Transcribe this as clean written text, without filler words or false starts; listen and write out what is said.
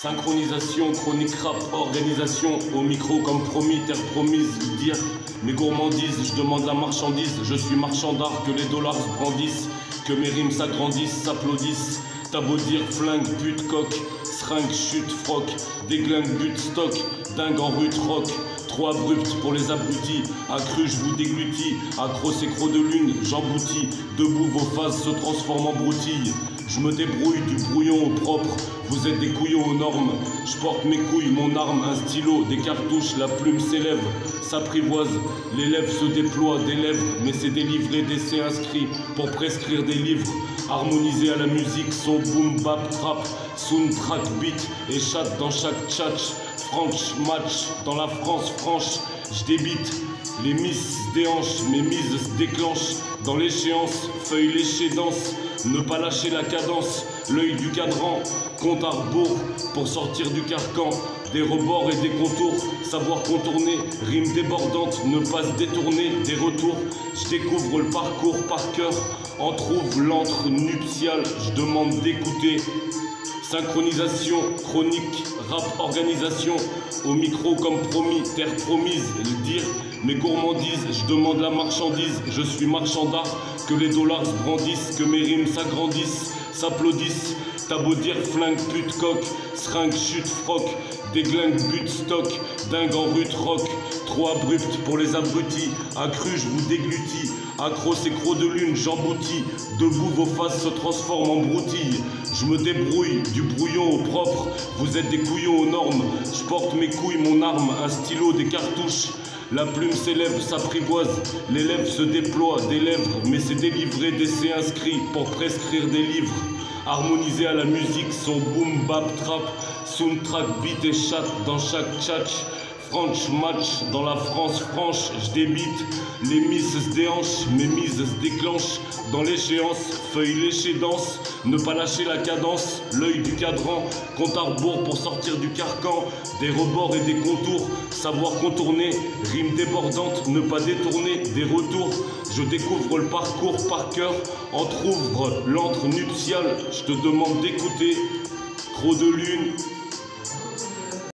Synchronisation, chronique rap, organisation, au micro comme promis, terre promise, dire mes gourmandises, je demande la marchandise, je suis marchand d'art, que les dollars se brandissent, que mes rimes s'agrandissent, s'applaudissent, t'as beau dire flingue, pute, coq, seringue, chute, froc, déglingue, but, stock, dingue en rute, rock, trop abrupt pour les abrutis, accru je vous déglutis, accro c'est crocs de lune, j'emboutis, debout vos phases se transforment en broutilles. Je me débrouille du brouillon au propre, vous êtes des couillons aux normes. Je porte mes couilles, mon arme, un stylo, des cartouches, la plume s'élève, s'apprivoise, les lèvres se déploient, des lèvres, mais c'est délivré d'essais inscrits pour prescrire des livres. Harmonisé à la musique, son boom bap trap, soundtrack beat et chat dans chaque tchatch. French match, dans la France franche, je débite. Les miss se déhanchent, mes mises se déclenchent. Dans l'échéance, feuilles léchées danse. Ne pas lâcher la cadence, l'œil du cadran, compte à rebours pour sortir du carcan. Des rebords et des contours, savoir contourner, rimes débordantes, ne pas se détourner. Des retours, je découvre le parcours par cœur, en trouve l'antre nuptial, je demande d'écouter. Synchronisation, chronique, rap, organisation, au micro comme promis, terre promise, le dire, mes gourmandises, je demande la marchandise, je suis marchand d'art, que les dollars se brandissent, que mes rimes s'agrandissent, s'applaudissent, t'as beau dire flingue, pute, coq, seringue, chute, froc, déglingue, but, stock, dingue en rute, rock, trop abrupt pour les abrutis, accru je vous déglutis, accro c'est crocs de lune, j'emboutis, debout vos faces se transforment en broutilles, je me débrouille du brouillon au propre, vous êtes des couillons aux normes, je porte mes couilles, mon arme, un stylo, des cartouches, la plume s'élève, s'apprivoise, les lèvres se déploient, des lèvres, mais c'est délivré d'essais inscrits pour prescrire des livres. Harmonisé à la musique, son boom bap trap, soundtrack beat et chat dans chaque tchatch. French match, dans la France franche, je débite. Les miss se déhanchent, mes mises se déclenchent. Dans l'échéance, feuilles léchées danse. Ne pas lâcher la cadence, l'œil du cadran. Compte à rebours pour sortir du carcan. Des rebords et des contours, savoir contourner. Rimes débordantes, ne pas détourner. Des retours, je découvre le parcours par cœur. Entrouvre l'antre nuptial, je te demande d'écouter. Crocs de lune,